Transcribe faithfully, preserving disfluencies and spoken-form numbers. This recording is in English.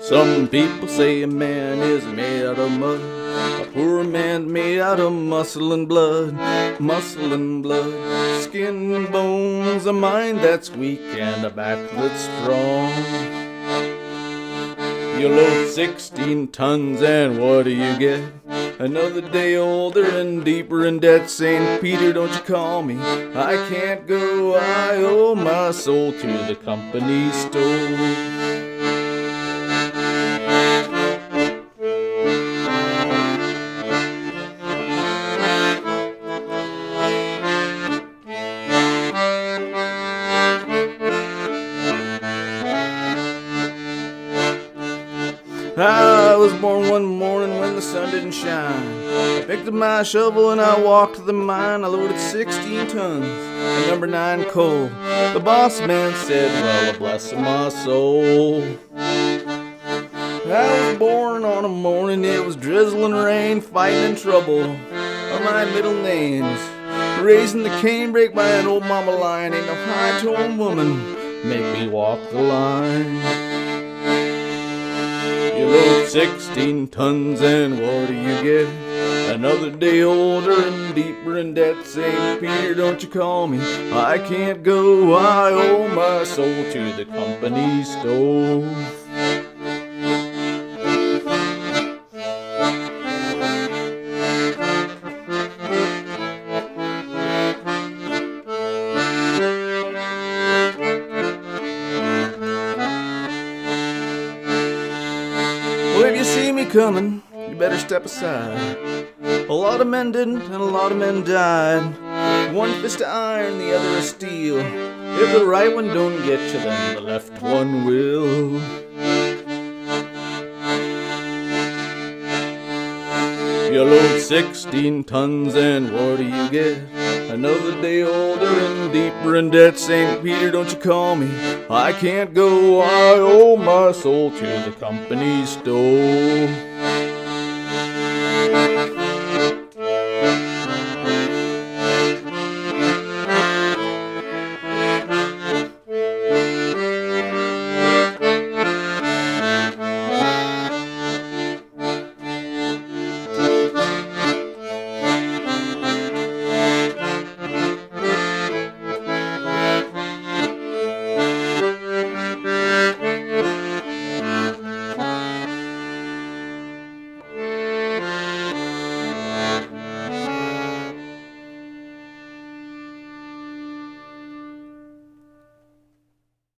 Some people say a man is made out of mud, a poor man's made out of muscle and blood, muscle and blood, skin and bones, a mind that's weak and a back that's strong. You load sixteen tons and what do you get? Another day older and deeper in debt. Saint Peter, don't you call me, I can't go, I owe my soul to the company store. I was born one morning when the sun didn't shine. I picked up my shovel and I walked to the mine. I loaded sixteen tons of number nine coal. The boss man said, well, bless my soul. I was born on a morning, it was drizzling rain, fighting in trouble are my middle names. Raising the canebrake by an old mama lion, ain't no high-toned woman make me walk the line. You load sixteen tons and what do you get? Another day older and deeper in debt. Saint Peter, don't you call me, I can't go, I owe my soul to the company store. Well, if you see me coming, you better step aside. A lot of men didn't, and a lot of men died. One fist of iron, the other of steel. If the right one don't get you, then the left one will. You load sixteen tons, and what do you get? Another day older and deeper in debt. Saint Peter, don't you call me, I can't go, I owe my soul to the company store.